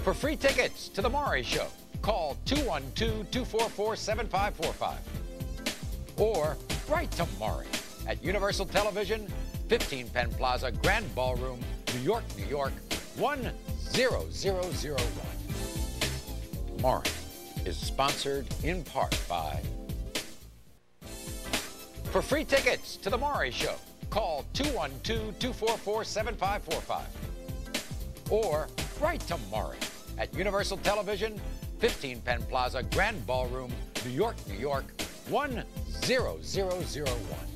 For free tickets to the Maury Show, call 212-244-7545. Or write to Maury at Universal Television, 15 Penn Plaza, Grand Ballroom, New York, New York, 10001. Maury is sponsored in part by... For free tickets to the Maury Show, call 212-244-7545. Or write to Maury at Universal Television, 15 Penn Plaza, Grand Ballroom, New York, New York, 10001.